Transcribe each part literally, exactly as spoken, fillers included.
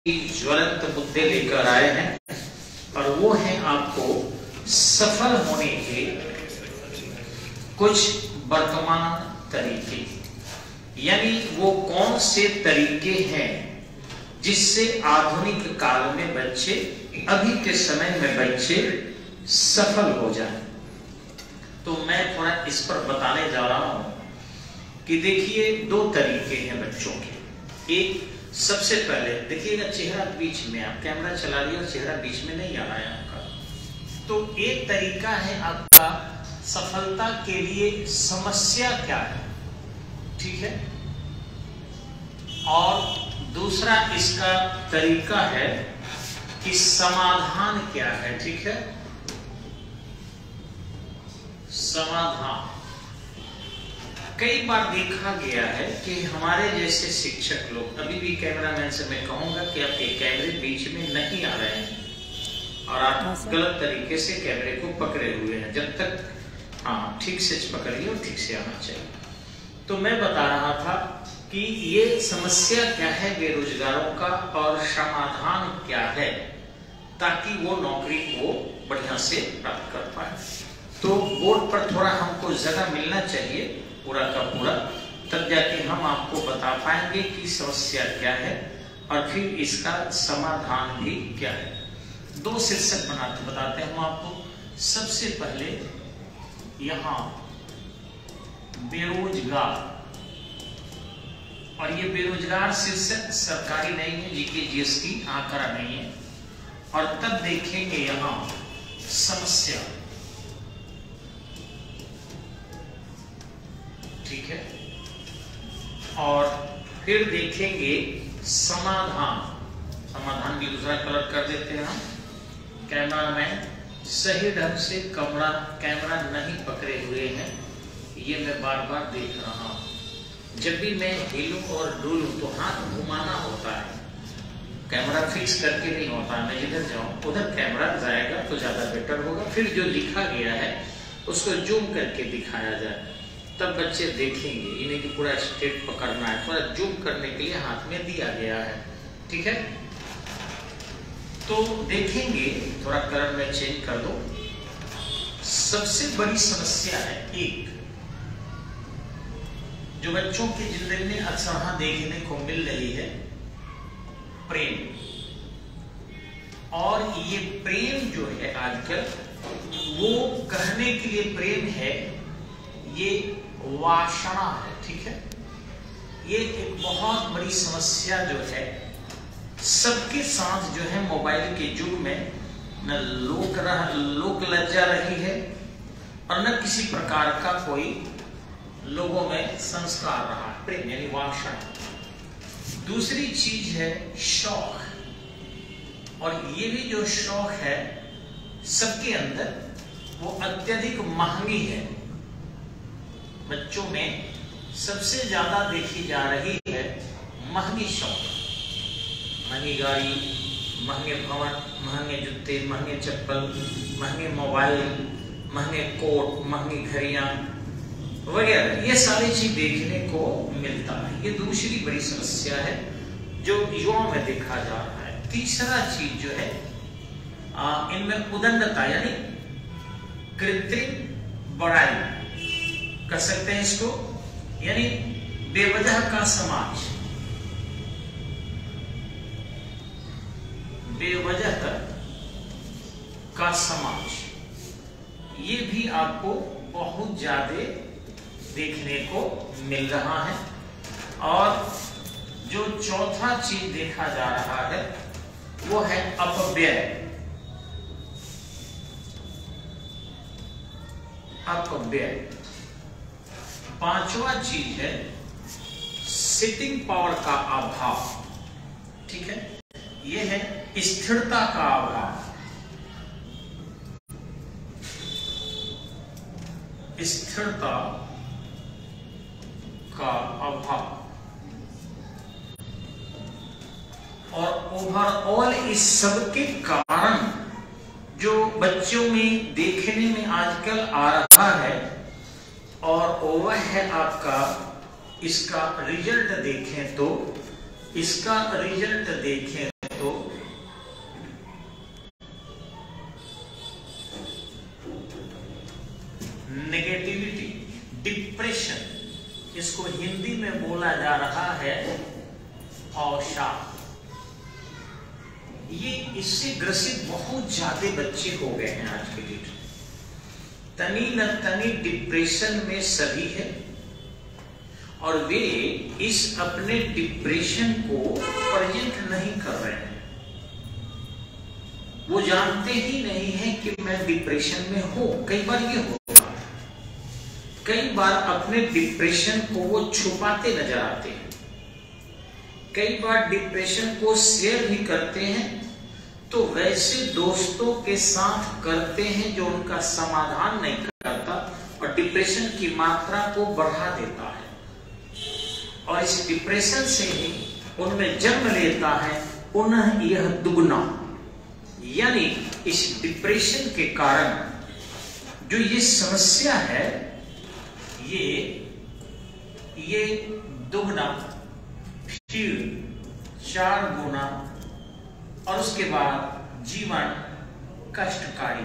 ज्वलंत मुद्दे लेकर आए हैं और वो हैं आपको सफल होने के कुछ वर्तमान तरीके, यानी वो कौन से तरीके हैं जिससे आधुनिक काल में बच्चे, अभी के समय में बच्चे सफल हो जाएं। तो मैं थोड़ा इस पर बताने जा रहा हूं कि देखिए दो तरीके हैं बच्चों के। एक, सबसे पहले देखिएगा चेहरा बीच में, आप कैमरा चला रही और चेहरा बीच में नहीं आ रहा है आपका। तो एक तरीका है आपका सफलता के लिए समस्या क्या है, ठीक है, और दूसरा इसका तरीका है कि समाधान क्या है, ठीक है, समाधान। कई बार देखा गया है कि हमारे जैसे शिक्षक लोग, अभी भी कैमरामैन से मैं कहूंगा कि आपके कैमरे बीच में नहीं आ रहे हैं और आप गलत तरीके से कैमरे को पकड़े हुए हैं। जब तक हाँ ठीक से पकड़िए और ठीक से आना चाहिए। तो मैं बता रहा था कि ये समस्या क्या है बेरोजगारों का और समाधान क्या है ताकि वो नौकरी को बढ़िया से प्राप्त कर पाए। तो बोर्ड पर थोड़ा हमको जगह मिलना चाहिए पूरा का पूरा, तब जाके हम आपको बता पाएंगे कि समस्या क्या है और फिर इसका समाधान भी क्या है। दो शीर्षक बनाते बताते हैं हम आपको। सबसे पहले यहाँ बेरोजगार, और ये बेरोजगार शीर्षक सरकारी नहीं है, जीके जीएसटी आंकड़ा नहीं है। और तब देखेंगे यहाँ समस्या, ठीक है, और फिर देखेंगे समाधान। समाधान भी दूसरा कलर कर देते हैं हम। कैमरामैन सही ढंग से कमरा कैमरा नहीं पकड़े हुए हैं, ये मैं बार बार देख रहा हूं। जब भी मैं हिलूं और डुलूं तो हाथ घुमाना होता है, कैमरा फिक्स करके नहीं होता। मैं जिधर जाऊं उधर कैमरा जाएगा तो ज्यादा बेटर होगा। फिर जो लिखा गया है उसको जूम करके दिखाया जाए, तब बच्चे देखेंगे। इन्हें की पूरा स्ट्रेट पकड़ना है, थोड़ा जूम करने के लिए हाथ में दिया गया है, ठीक है। तो देखेंगे, थोड़ा कलर में चेंज कर दो। सबसे बड़ी समस्या है एक, जो बच्चों की जिंदगी में अक्सर देखने को मिल रही है, प्रेम। और ये प्रेम जो है आजकल, वो कहने के लिए प्रेम है, ये वासना है, ठीक है। ये एक बहुत बड़ी समस्या जो है सबके साथ जो है मोबाइल के युग में न लोक रह, लोक लज्जा रही है और न किसी प्रकार का कोई लोगों में संस्कार रहा है। प्रेम यानी वासना। दूसरी चीज है शौक, और ये भी जो शौक है सबके अंदर, वो अत्यधिक महंगी है। बच्चों में सबसे ज्यादा देखी जा रही है महंगी शौक, महंगी गाड़ी, महंगे भवन, महंगे जूते, महंगे चप्पल, महंगे मोबाइल, महंगे कोट, महंगी घड़ियां वगैरह, ये सारी चीज देखने को मिलता है। ये दूसरी बड़ी समस्या है जो युवाओं में देखा जा रहा है। तीसरा चीज जो है इनमें उदंडता यानी कृत्रिम बड़ाई कर सकते हैं इसको, यानी बेवजह का समाज, बेवजह का समाज, ये भी आपको बहुत ज्यादा देखने को मिल रहा है। और जो चौथा चीज देखा जा रहा है वो है अपव्यय। अपव्यय। पांचवा चीज है सिटिंग पावर का अभाव, ठीक है, यह है स्थिरता का अभाव। स्थिरता का अभाव और ओवरऑल इस सब के कारण जो बच्चों में देखने में आजकल आ रहा है, और वह है आपका इसका रिजल्ट देखें तो इसका रिजल्ट देखें ये इससे ग्रसित बहुत ज्यादा बच्चे हो गए हैं आज के डेट। तनी न तनी डिप्रेशन में सभी है और वे इस अपने डिप्रेशन को प्रेजेंट नहीं कर रहे हैं। वो जानते ही नहीं है कि मैं डिप्रेशन में हूं। कई बार ये होता है, कई बार अपने डिप्रेशन को वो छुपाते नजर आते हैं, कई बार डिप्रेशन को शेयर भी करते हैं तो वैसे दोस्तों के साथ करते हैं जो उनका समाधान नहीं करता और डिप्रेशन की मात्रा को बढ़ा देता है। और इस डिप्रेशन से ही उनमें जन्म लेता है पुनः यह दुगना, यानी इस डिप्रेशन के कारण जो ये समस्या है ये ये दुगना फिर चार गुना और उसके बाद जीवन कष्टकारी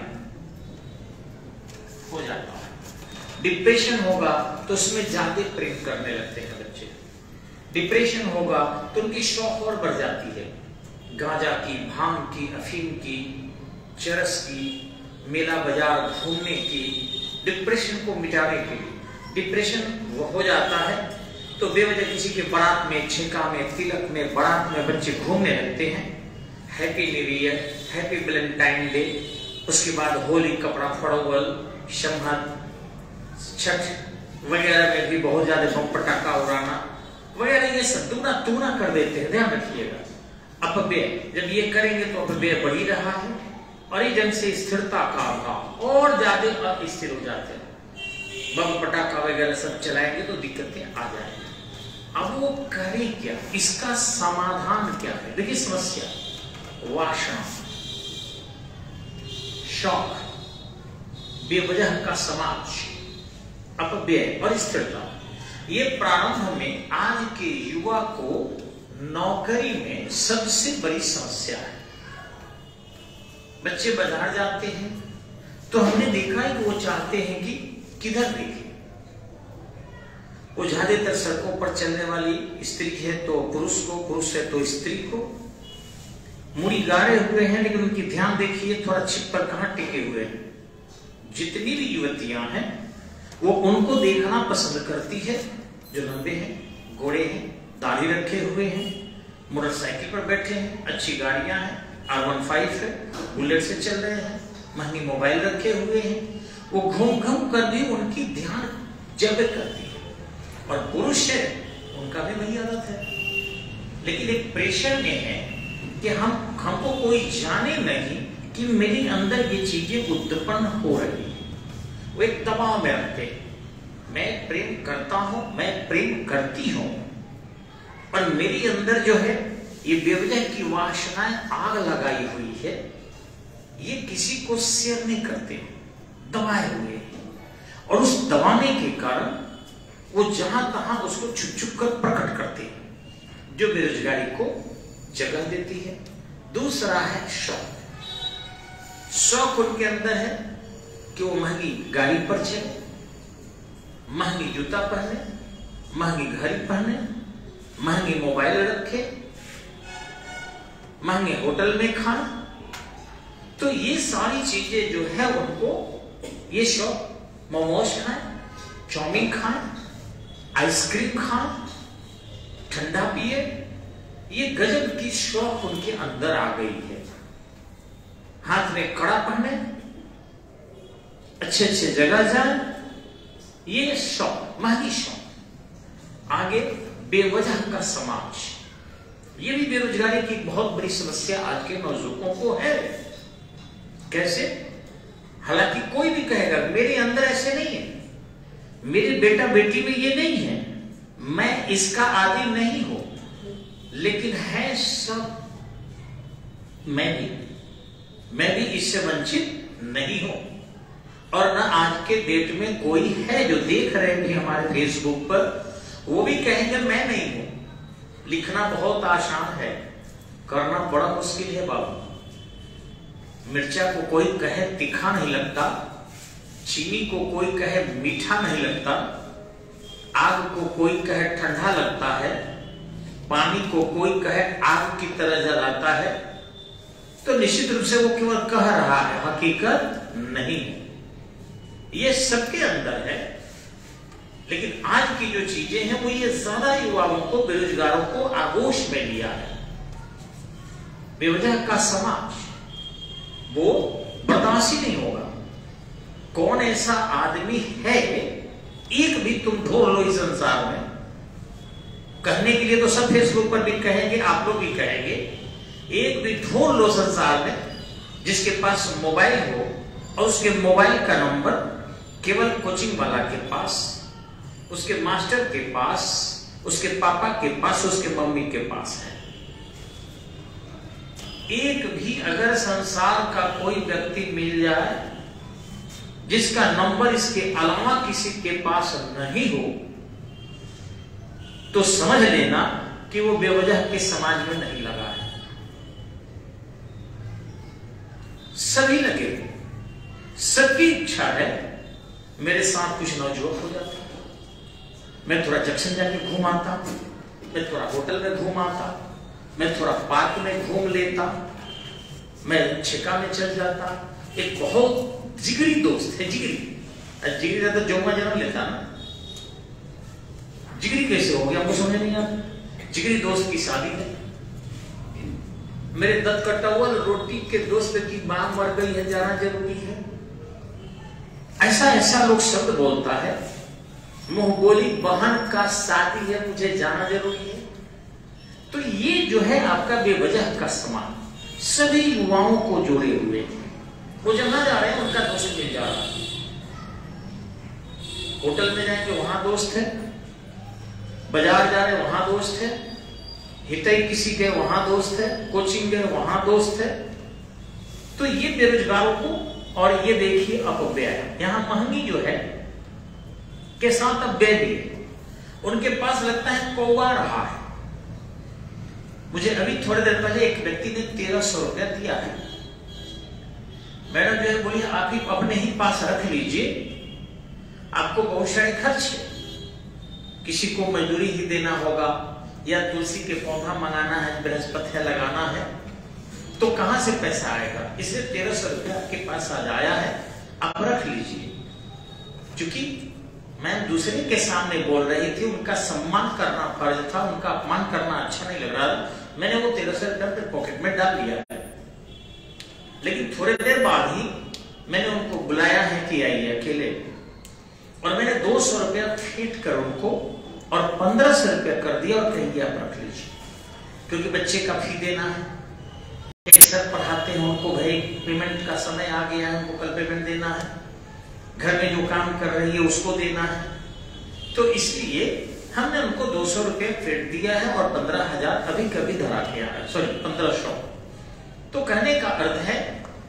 हो जाता है। डिप्रेशन होगा तो उसमें ज्यादा प्रेम करने लगते हैं बच्चे। डिप्रेशन होगा तो उनकी शौक और बढ़ जाती है, गांजा की, भांग की, अफीम की, चरस की, मेला बाजार घूमने की, डिप्रेशन को मिटाने के लिए। डिप्रेशन हो जाता है तो बेवजह किसी के बारात में, छेका में, तिलक में, बारात में बच्चे घूमने लगते हैं। Happy new year, happy Valentine Day, उसके बाद होली, कपड़ा फड़ोवल, संहत, छठ वगैरह में भी बहुत ज्यादा बम पटाखा उड़ाना वगैरह ये सब दूना तूना कर देते हैं। ध्यान रखिएगा, अपव्यय जब ये करेंगे तो अपव्यय बढ़ ही रहा है और ये जन से स्थिरता का अभाव और ज्यादा अस्थिर हो जाते हैं। बम पटाखा वगैरह सब चलाएंगे तो दिक्कतें आ जाएंगी। अब वो करें क्या, इसका समाधान क्या है? देखिए समस्या वासना, शौक, बेवजह का समाज, अपव्यय और स्थिरता, ये प्रारंभ में आज के युवा को नौकरी में सबसे बड़ी समस्या है। बच्चे बाजार जाते हैं तो हमने देखा है कि वो चाहते हैं कि किधर देखें। वो ज्यादातर सड़कों पर चलने वाली स्त्री है तो पुरुष को, पुरुष है तो स्त्री को। मुड़ी गाड़े हुए हैं लेकिन उनकी ध्यान देखिए थोड़ा छिप पर कहां टिके हुए हैं। जितनी भी युवतियां हैं वो उनको देखना पसंद करती है जो लंबे हैं, घोड़े हैं, दाढ़ी रखे हुए हैं, मोटरसाइकिल पर बैठे हैं, अच्छी गाड़ियां हैं, आर वन फाइव है, बुलेट से चल रहे हैं, महंगी मोबाइल रखे हुए हैं। वो घूम घूम कर भी उनकी ध्यान जब करती है। और पुरुष है उनका भी वही आदत है, लेकिन एक प्रेशर में है कि हम हमको कोई जाने नहीं कि मेरे अंदर ये चीजें उत्पन्न हो रही है। वो एक दबाव में रखते हैं, मैं प्रेम करता हूं, मैं प्रेम करती हूं और मेरे अंदर जो है ये बेवजह की वासनाएं आग लगाई हुई है, ये किसी को शेयर नहीं करते, दबाए हुए हैं। और उस दबाने के कारण वो जहां तहां उसको छुप छुप कर प्रकट करते हैं, जो बेरोजगारी को जगह देती है। दूसरा है शौक। शौक उनके अंदर है कि वो महंगी गाड़ी पर चले, महंगी जूता पहने, महंगी घड़ी पहने, महंगी मोबाइल रखे, महंगे होटल में खाए। तो ये सारी चीजें जो है उनको ये शौक, मोमोज खाएं, चाउमीन खाएं, आइसक्रीम खाएं, ठंडा पिए, ये गजब की शौक उनके अंदर आ गई है। हाथ में कड़ा पहने, अच्छे अच्छे जगह जाए, ये शौक, महंगी शौक। आगे बेवजह का समाज, ये भी बेरोजगारी की बहुत बड़ी समस्या आज के नौजुवानों को है। कैसे? हालांकि कोई भी कहेगा मेरे अंदर ऐसे नहीं है, मेरे बेटा बेटी में ये नहीं है, मैं इसका आदी नहीं हूं, लेकिन है सब मैं भी मैं भी इससे वंचित नहीं हूं। और ना आज के डेट में कोई है जो देख रहे हैं हमारे फेसबुक पर, वो भी कहेंगे मैं नहीं हूं। लिखना बहुत आसान है, करना बड़ा मुश्किल है बाबू। मिर्चा को कोई कहे तीखा नहीं लगता, चीनी को कोई कहे मीठा नहीं लगता, आग को कोई कहे ठंडा लगता है, पानी को कोई कहे आग की तरह जलाता है, तो निश्चित रूप से वो केवल कह रहा है, हकीकत नहीं है। ये सबके अंदर है, लेकिन आज की जो चीजें हैं वो ये ज्यादा युवाओं को, बेरोजगारों को आगोश में लिया है। बेवजह का समाज वो बर्दाश्त ही नहीं होगा। कौन ऐसा आदमी है, एक भी तुम ढूंढ लो इस संसार में, कहने के लिए तो सब फेसबुक पर भी कहेंगे, आप लोग भी कहेंगे, एक भी ढूंढ लो संसार में जिसके पास मोबाइल हो और उसके मोबाइल का नंबर केवल कोचिंग वाला के पास, उसके मास्टर के पास, उसके पापा के पास, उसके मम्मी के पास है। एक भी अगर संसार का कोई व्यक्ति मिल जाए जिसका नंबर इसके अलावा किसी के पास नहीं हो, तो समझ लेना कि वो बेवजह के समाज में नहीं लगा है। सभी लगे, सबकी इच्छा है मेरे साथ कुछ नौजवान हो जाता, मैं थोड़ा जंक्शन जाके घूम आता, मैं थोड़ा होटल में घूम आता, मैं थोड़ा पार्क में घूम लेता, मैं छिका में चल जाता। एक बहुत जिगरी दोस्त है, जिगरी जिगरी ज्यादा जोमा जन्म लेता ना, जिगरी कैसे हो गया हमको समझ नहीं आता। जिगरी दोस्त की शादी है, मेरे दत्त कटा हुआ रोटी के दोस्त की मां मर गई है, जाना जरूरी है। ऐसा ऐसा लोग शब्द बोलता है, मुंह बोली बहन का शादी है, मुझे जाना जरूरी है। तो ये जो है आपका बेवजह का समान सभी युवाओं को जोड़े हुए, वो जहां जा रहे हैं उनका दोस्त मिल जा रहा है। होटल में जाएंगे वहां दोस्त है, बाजार जा रहे वहां दोस्त है, हितई किसी गए वहां दोस्त है, कोचिंग गए वहां दोस्त है। तो ये बेरोजगारों को, और ये देखिए अपव्यय, यहां महंगी जो है के साथ अपव्यय भी है। उनके पास लगता है कौवा रहा है। मुझे अभी थोड़ी देर पहले एक व्यक्ति ने तेरह सौ रुपया दिया है। मैडम जो है बोली आप ही अपने ही पास रख लीजिए, आपको बहुत सारे खर्च है, किसी को मजदूरी ही देना होगा, या तुलसी के पौधा मंगाना है, बृहस्पति लगाना है, तो कहां से पैसा आएगा, इसलिए तेरह सौ रुपया आपके पास आज आया है, आप रख लीजिए। क्योंकि मैं दूसरे के सामने बोल रही थी, उनका सम्मान करना फर्ज था, उनका अपमान करना अच्छा नहीं लग रहा था, मैंने वो तेरह सौ रुपया अपने पॉकेट में डाल लिया है। लेकिन थोड़ी देर बाद ही मैंने उनको बुलाया है कि आइए अकेले, और मैंने दो सौ रुपया फेंट कर उनको और पंद्रह सौ रुपया कर दिया और कहेंगे आप रख लीजिए, क्योंकि बच्चे का फी देना है, एक सर पढ़ाते हैं उनको, भाई पेमेंट का समय आ गया है, उनको कल पेमेंट देना है, घर में जो काम कर रही है उसको देना है। तो इसलिए हमने उनको दो सौ रुपये फेंट दिया है और पंद्रह हजार अभी कभी धरा के आया, सॉरी पंद्रह सौ। तो कहने का अर्थ है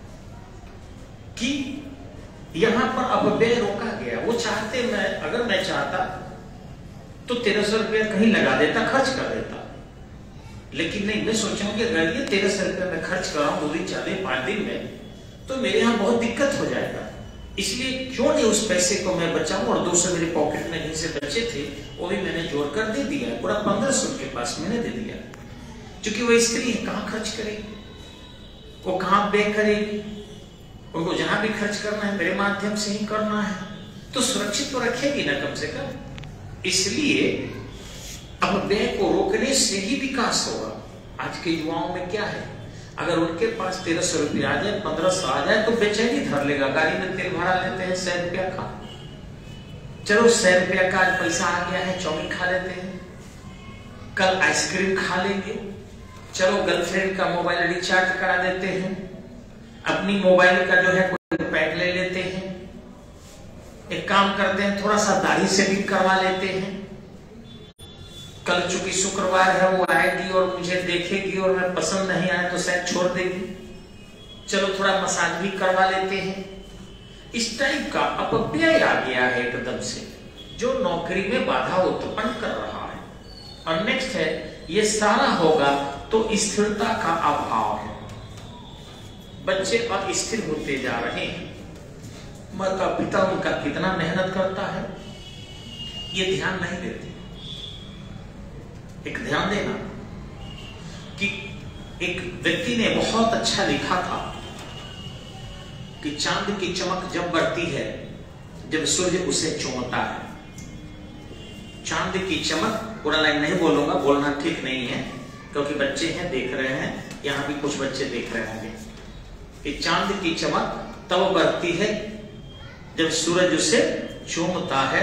कि यहां पर अपव्यय रोका गया। वो चाहते, मैं अगर मैं चाहता तो तेरह सौ रुपया कहीं लगा देता, खर्च कर देता, लेकिन नहीं, मैं सोचा कि अगर ये तेरह सौ रुपया मैं खर्च कर रहा हूं दो दिन, चार दिन, पांच दिन में, तो मेरे यहां बहुत दिक्कत हो जाएगा। इसलिए क्यों नहीं उस पैसे को मैं बचाऊं, और दो सौ मेरे पॉकेट में कहीं से बचे थे वो भी मैंने जोड़कर दे दिया, पूरा पंद्रह सौ के पास मैंने दे दिया। क्योंकि वो स्त्री है, कहां खर्च करेगी, वो कहां व्यय करेगी, उनको जहां भी खर्च करना है मेरे माध्यम से ही करना है, तो सुरक्षित तो रखेगी ना कम से कम। इसलिए अब व्यय को रोकने से ही विकास होगा। आज के युवाओं में क्या है, अगर उनके पास तेरह सौ रुपया आ जाए, पंद्रह सौ आ जाए, तो बेचैनी धर लेगा। गाड़ी में तेल भरा लेते हैं सौ रुपया का, चलो सौ रुपया का आज पैसा आ गया है, चौमिन खा लेते हैं, कल आइसक्रीम खा लेंगे, चलो गर्लफ्रेंड का मोबाइल रिचार्ज करा देते हैं, अपनी मोबाइल का जो है कोई पैक ले लेते हैं, एक काम करते हैं थोड़ा सा दाढ़ी सेविंग करवा लेते हैं, कल चूंकि शुक्रवार है वो आएगी और मुझे देखेगी और मैं पसंद नहीं आए तो शायद छोड़ देगी, चलो थोड़ा मसाज भी करवा लेते हैं। इस टाइप का अपव्यय आ गया है एकदम से, जो नौकरी में बाधा उत्पन्न कर रहा है। और नेक्स्ट है, ये सारा होगा तो स्थिरता का अभाव है। बच्चे अस्थिर होते जा रहे हैं, माता पिता उनका कितना मेहनत करता है ये ध्यान नहीं देते। एक ध्यान देना कि एक व्यक्ति ने बहुत अच्छा लिखा था कि चांद की चमक जब बढ़ती है जब सूर्य उसे चूमता है। चांद की चमक, पूरा लाइन नहीं बोलूंगा, बोलना ठीक नहीं है क्योंकि बच्चे हैं, देख रहे हैं, यहां भी कुछ बच्चे देख रहे होंगे कि चांद की चमक तब बढ़ती है जब सूरज उसे चूमता है।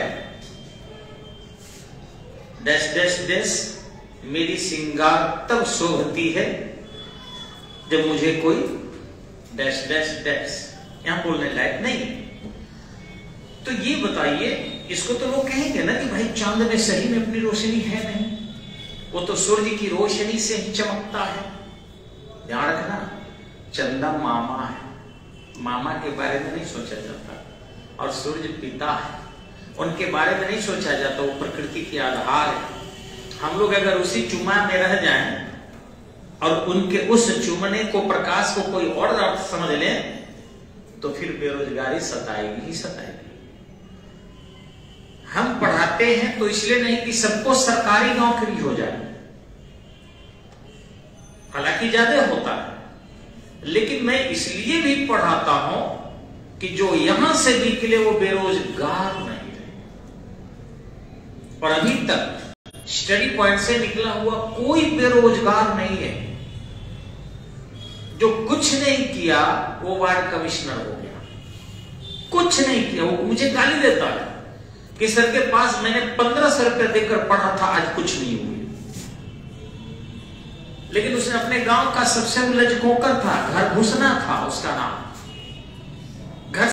डैश डैश डैश मेरी सिंगार तब शोभती है जब मुझे कोई डैश डैश डैश, यहां बोलने लायक नहीं। तो ये बताइए, इसको तो लोग कहेंगे ना कि भाई चांद में सही में अपनी रोशनी है नहीं, वो तो सूर्य की रोशनी से ही चमकता है। ध्यान रखना, चंदा मामा है, मामा के बारे में नहीं सोचा जाता, और सूर्य पिता है, उनके बारे में नहीं सोचा जाता, वो प्रकृति के आधार है। हम लोग अगर उसी चुमा में रह जाएं और उनके उस चुमने को, प्रकाश को कोई और अर्थ समझ लें तो फिर बेरोजगारी सताएगी ही सताएगी। हम पढ़ाते हैं तो इसलिए नहीं कि सबको सरकारी नौकरी हो जाए, हालांकि ज्यादा होता है, लेकिन मैं इसलिए भी पढ़ाता हूं कि जो यहां से निकले वो बेरोजगार नहीं रहे। और अभी तक स्टडी पॉइंट से निकला हुआ कोई बेरोजगार नहीं है। जो कुछ नहीं किया वो वार्ड कमिश्नर हो गया, कुछ नहीं किया, वो मुझे गाली देता है कि सर के पास मैंने पंद्रह सौ रुपया देकर पढ़ा था, आज कुछ नहीं हुई। लेकिन उसने अपने गांव का सबसे लजकोकर था, घर घुसना था उसका नाम,